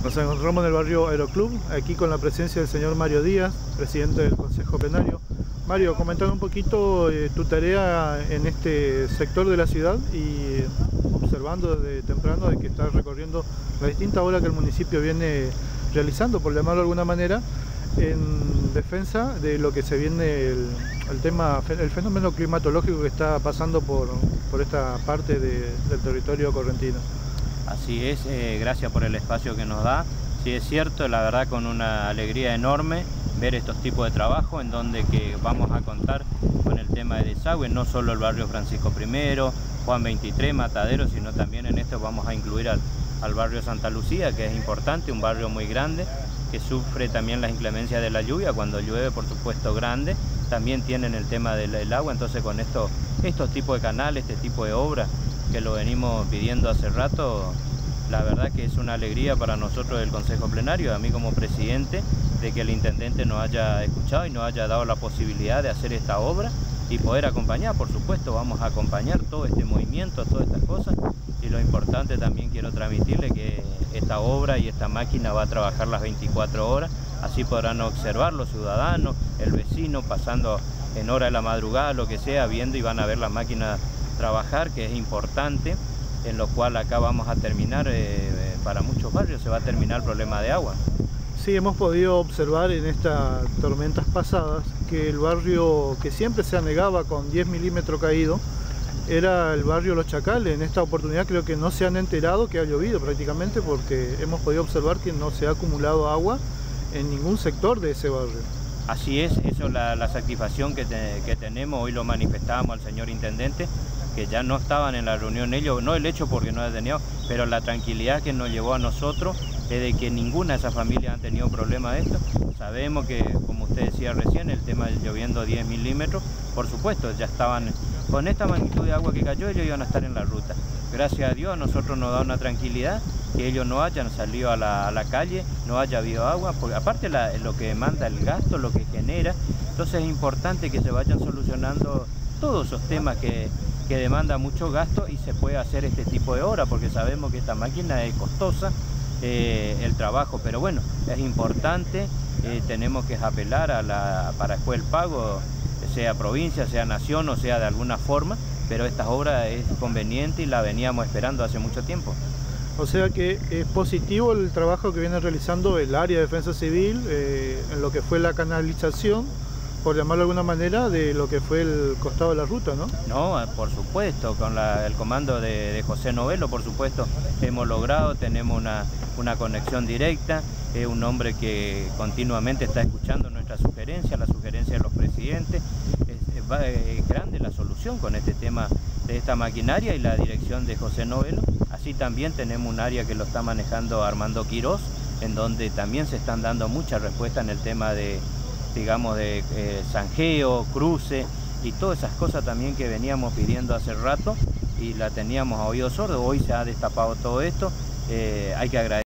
Nos encontramos en el barrio Aeroclub, aquí con la presencia del señor Mario Díaz, presidente del Consejo Plenario. Mario, comentando un poquito tu tarea en este sector de la ciudad y observando desde temprano de que estás recorriendo la distinta obra que el municipio viene realizando, por llamarlo de alguna manera, en defensa de lo que se viene el fenómeno climatológico que está pasando por esta parte del territorio correntino. Así es, gracias por el espacio que nos da. Sí, es cierto, la verdad, con una alegría enorme ver estos tipos de trabajo en donde que vamos a contar con el tema de desagüe, no solo el barrio Francisco I, Juan 23, Matadero, sino también en esto vamos a incluir al barrio Santa Lucía, que es importante, un barrio muy grande, que sufre también las inclemencias de la lluvia, cuando llueve por supuesto grande, también tienen el tema del agua. Entonces con estos tipos de canales, este tipo de obras que lo venimos pidiendo hace rato, la verdad que es una alegría para nosotros del Consejo Plenario, a mí como presidente, de que el intendente nos haya escuchado y nos haya dado la posibilidad de hacer esta obra y poder acompañar. Por supuesto, vamos a acompañar todo este movimiento, todas estas cosas, y lo importante también quiero transmitirle que esta obra y esta máquina va a trabajar las 24 horas, así podrán observar los ciudadanos, el vecino pasando en hora de la madrugada, lo que sea, viendo y van a ver la máquina trabajar, que es importante, en lo cual acá vamos a terminar, para muchos barrios se va a terminar el problema de agua. Sí, hemos podido observar en estas tormentas pasadas que el barrio que siempre se anegaba con 10 milímetros caído era el barrio Los Chacales. En esta oportunidad creo que no se han enterado que ha llovido prácticamente, porque hemos podido observar que no se ha acumulado agua en ningún sector de ese barrio. Así es, eso es la satisfacción que tenemos. Hoy lo manifestábamos al señor intendente, que ya no estaban en la reunión ellos, no el hecho porque no ha tenido, pero la tranquilidad que nos llevó a nosotros es de que ninguna de esas familias han tenido problema de esto. Sabemos que, como usted decía recién, el tema del lloviendo 10 milímetros, por supuesto, ya estaban con esta magnitud de agua que cayó, ellos iban a estar en la ruta. Gracias a Dios a nosotros nos da una tranquilidad que ellos no hayan salido a la calle, no haya habido agua, porque aparte lo que demanda el gasto, lo que genera, entonces es importante que se vayan solucionando todos esos temas que demanda mucho gasto y se puede hacer este tipo de obra, porque sabemos que esta máquina es costosa, el trabajo, pero bueno, es importante, tenemos que apelar para después el pago, sea provincia, sea nación o sea de alguna forma, pero esta obra es conveniente y la veníamos esperando hace mucho tiempo. O sea que es positivo el trabajo que viene realizando el área de defensa civil en lo que fue la canalización, por llamarlo de alguna manera, de lo que fue el costado de la ruta, ¿no? No, por supuesto, con el comando de José Novelo, por supuesto, hemos logrado, tenemos una conexión directa, es un hombre que continuamente está escuchando nuestras sugerencias, las sugerencias de los presidentes. Es grande la solución con este tema de esta maquinaria y la dirección de José Novelo. Así también tenemos un área que lo está manejando Armando Quirós, en donde también se están dando muchas respuestas en el tema de, digamos, de zanjeo, cruce y todas esas cosas también que veníamos pidiendo hace rato y la teníamos a oído sordo. Hoy se ha destapado todo esto, hay que agradecer.